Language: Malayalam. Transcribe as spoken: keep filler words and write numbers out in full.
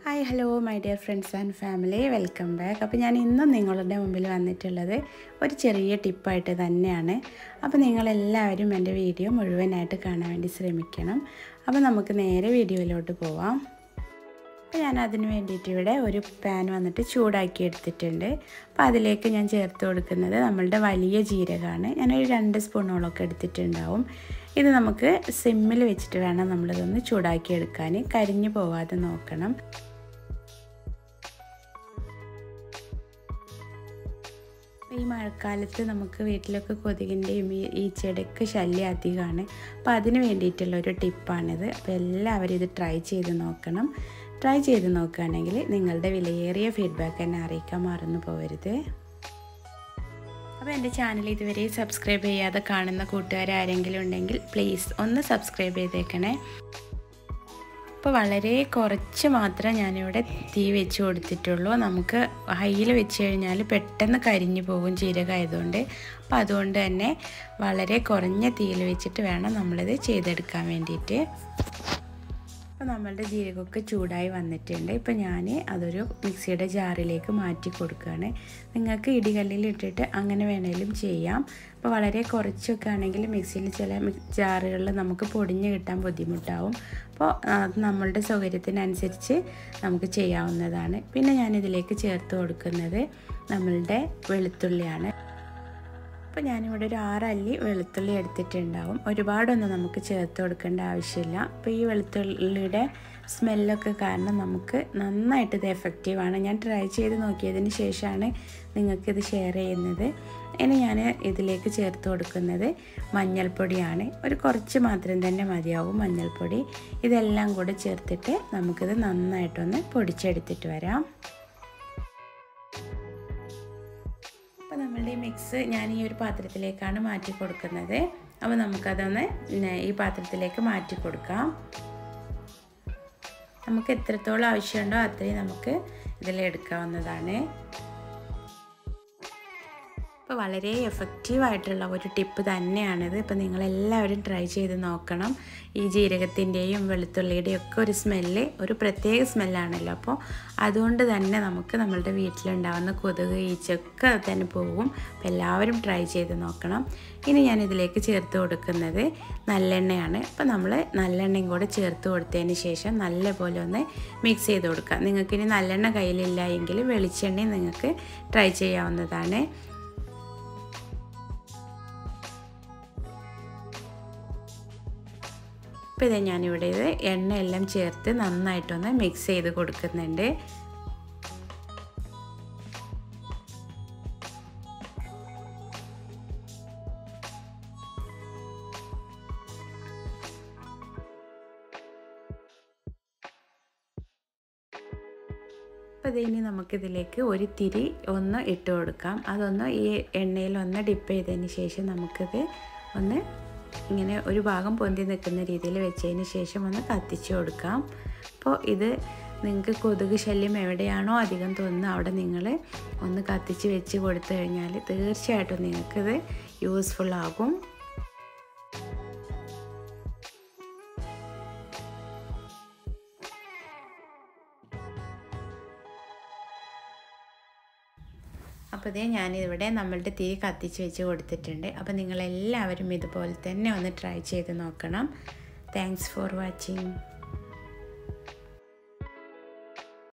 Hi hello my dear friends and family, welcome back. അപ്പോൾ ഞാൻ ഇന്നും നിങ്ങളുടെ മുമ്പിൽ വന്നിട്ടുള്ളത് ഒരു ചെറിയ ടിപ്പായിട്ട് തന്നെയാണ്. അപ്പോൾ നിങ്ങളെല്ലാവരും എൻ്റെ വീഡിയോ മുഴുവനായിട്ട് കാണാൻ വേണ്ടി ശ്രമിക്കണം. അപ്പോൾ നമുക്ക് നേരെ വീഡിയോയിലോട്ട് പോവാം. അപ്പോൾ ഞാൻ അതിന് വേണ്ടിയിട്ട് ഇവിടെ ഒരു പാൻ വന്നിട്ട് ചൂടാക്കി എടുത്തിട്ടുണ്ട്. അപ്പോൾ അതിലേക്ക് ഞാൻ ചേർത്ത് കൊടുക്കുന്നത് നമ്മളുടെ വലിയ ജീരകമാണ്. ഞാനൊരു രണ്ട് സ്പൂണോളൊക്കെ എടുത്തിട്ടുണ്ടാവും. ഇത് നമുക്ക് സിമ്മിൽ വെച്ചിട്ട് വേണം നമ്മളിതൊന്ന് ചൂടാക്കി എടുക്കാൻ. കരിഞ്ഞു പോവാതെ നോക്കണം. ഈ മഴക്കാലത്ത് നമുക്ക് വീട്ടിലൊക്കെ കൊതുകിൻ്റെയും ഈ ഈച്ചയുടെയൊക്കെ ശല്യം അധികമാണ്. അപ്പോൾ അതിന് വേണ്ടിയിട്ടുള്ളൊരു ടിപ്പാണിത്. അപ്പോൾ എല്ലാവരും ഇത് ട്രൈ ചെയ്ത് നോക്കണം. ട്രൈ ചെയ്ത് നോക്കുകയാണെങ്കിൽ നിങ്ങളുടെ വിലയേറിയ ഫീഡ്ബാക്ക് എന്നെ അറിയിക്കാൻ മറന്നു പോകരുത്. അപ്പോൾ എൻ്റെ ചാനൽ ഇതുവരെ സബ്സ്ക്രൈബ് ചെയ്യാതെ കാണുന്ന കൂട്ടുകാരാരെങ്കിലും ഉണ്ടെങ്കിൽ പ്ലീസ് ഒന്ന് സബ്സ്ക്രൈബ് ചെയ്തേക്കണേ. അപ്പോൾ വളരെ കുറച്ച് മാത്രം ഞാനിവിടെ തീ വെച്ച് കൊടുത്തിട്ടുള്ളൂ. നമുക്ക് ഹൈയിൽ വെച്ച് കഴിഞ്ഞാൽ പെട്ടെന്ന് കരിഞ്ഞു പോകും ജീരകമായതുകൊണ്ട്. അപ്പോൾ അതുകൊണ്ട് തന്നെ വളരെ കുറഞ്ഞ തീയിൽ വെച്ചിട്ട് വേണം നമ്മളിത് ചെയ്തെടുക്കാൻ വേണ്ടിയിട്ട്. അപ്പോൾ നമ്മളുടെ ജീരകമൊക്കെ ചൂടായി വന്നിട്ടുണ്ട്. ഇപ്പോൾ ഞാൻ അതൊരു മിക്സിയുടെ ജാറിലേക്ക് മാറ്റി കൊടുക്കുകയാണ്. നിങ്ങൾക്ക് ഇടികല്ലിൽ ഇട്ടിട്ട് അങ്ങനെ വേണമെങ്കിലും ചെയ്യാം. അപ്പോൾ വളരെ കുറച്ചൊക്കെ ആണെങ്കിൽ മിക്സിയിൽ ചില ജാറുകളിൽ നമുക്ക് പൊടിഞ്ഞ് കിട്ടാൻ ബുദ്ധിമുട്ടാവും. അപ്പോൾ അത് നമ്മളുടെ സൗകര്യത്തിനനുസരിച്ച് നമുക്ക് ചെയ്യാവുന്നതാണ്. പിന്നെ ഞാനിതിലേക്ക് ചേർത്ത് കൊടുക്കുന്നത് നമ്മളുടെ വെളുത്തുള്ളിയാണ്. അപ്പോൾ ഞാനിവിടെ ഒരു ആറല്ലി വെളുത്തുള്ളി എടുത്തിട്ടുണ്ടാവും. ഒരുപാടൊന്നും നമുക്ക് ചേർത്ത് കൊടുക്കേണ്ട ആവശ്യമില്ല. അപ്പോൾ ഈ വെളുത്തുള്ളിയുടെ സ്മെല്ലൊക്കെ കാരണം നമുക്ക് നന്നായിട്ട് ഇത് എഫക്റ്റീവാണ്. ഞാൻ ട്രൈ ചെയ്ത് നോക്കിയതിന് ശേഷമാണ് നിങ്ങൾക്കിത് ഷെയർ ചെയ്യുന്നത്. ഇനി ഞാൻ ഇതിലേക്ക് ചേർത്ത് കൊടുക്കുന്നത് മഞ്ഞൾപ്പൊടിയാണ്. ഒരു കുറച്ച് മാത്രം തന്നെ മതിയാവും മഞ്ഞൾപ്പൊടി. ഇതെല്ലാം കൂടെ ചേർത്തിട്ട് നമുക്കിത് നന്നായിട്ടൊന്ന് പൊടിച്ചെടുത്തിട്ട് വരാം. അപ്പോൾ നമ്മളുടെ ഈ മിക്സ് ഞാൻ ഈ ഒരു പാത്രത്തിലേക്കാണ് മാറ്റി കൊടുക്കുന്നത്. അപ്പോൾ നമുക്കതൊന്ന് ഈ പാത്രത്തിലേക്ക് മാറ്റി കൊടുക്കാം. നമുക്ക് എത്രത്തോളം ആവശ്യമുണ്ടോ അത്രയും നമുക്ക് ഇതിലെടുക്കാവുന്നതാണ്. അപ്പോൾ വളരെ എഫക്റ്റീവായിട്ടുള്ള ഒരു ടിപ്പ് തന്നെയാണിത്. ഇപ്പോൾ നിങ്ങളെല്ലാവരും ട്രൈ ചെയ്ത് നോക്കണം. ഈ ജീരകത്തിൻ്റെയും വെളുത്തുള്ളിയുടെയും ഒക്കെ ഒരു സ്മെല്ല് ഒരു പ്രത്യേക സ്മെല്ലാണല്ലോ. അപ്പോൾ അതുകൊണ്ട് തന്നെ നമുക്ക് നമ്മളുടെ വീട്ടിലുണ്ടാകുന്ന കൊതുക് ഈച്ചയൊക്കെ തന്നെ പോകും. അപ്പോൾ എല്ലാവരും ട്രൈ ചെയ്ത് നോക്കണം. ഇനി ഞാനിതിലേക്ക് ചേർത്ത് കൊടുക്കുന്നത് നല്ലെണ്ണയാണ്. അപ്പോൾ നമ്മൾ നല്ലെണ്ണയും കൂടെ ചേർത്ത് കൊടുത്തതിന് ശേഷം നല്ലപോലെ ഒന്ന് മിക്സ് ചെയ്ത് കൊടുക്കുക. നിങ്ങൾക്കിനി നല്ലെണ്ണ കയ്യിലില്ല എങ്കിൽ വെളിച്ചെണ്ണയും നിങ്ങൾക്ക് ട്രൈ ചെയ്യാവുന്നതാണ്. അപ്പോൾ ഇത് ഞാനിവിടെ ഇത് എണ്ണയെല്ലാം ചേർത്ത് നന്നായിട്ടൊന്ന് മിക്സ് ചെയ്ത് കൊടുക്കുന്നുണ്ട്. അപ്പോൾ ഇതിനി നമുക്കിതിലേക്ക് ഒരു തിരി ഒന്ന് ഇട്ട് കൊടുക്കാം. അതൊന്ന് ഈ എണ്ണയിൽ ഒന്ന് ഡിപ്പ് ചെയ്തതിന് ശേഷം നമുക്കിത് ഒന്ന് ഇങ്ങനെ ഒരു ഭാഗം പൊന്തി നിൽക്കുന്ന രീതിയിൽ വെച്ചതിന് ശേഷം ഒന്ന് കത്തിച്ച് കൊടുക്കാം. അപ്പോൾ ഇത് നിങ്ങൾക്ക് കൊതുക് ശല്യം എവിടെയാണോ അധികം തോന്നുന്നത് അവിടെ നിങ്ങൾ ഒന്ന് കത്തിച്ച് വെച്ച് കൊടുത്തു കഴിഞ്ഞാൽ തീർച്ചയായിട്ടും നിങ്ങൾക്കിത് യൂസ്ഫുൾ ആകും. അപ്പോൾ ഇതേ ഞാനിവിടെ നമ്മളുടെ തീ കത്തിച്ച് വെച്ച് കൊടുത്തിട്ടുണ്ട്. അപ്പോൾ നിങ്ങളെല്ലാവരും ഇതുപോലെ തന്നെ ഒന്ന് ട്രൈ ചെയ്ത് നോക്കണം. Thanks for watching.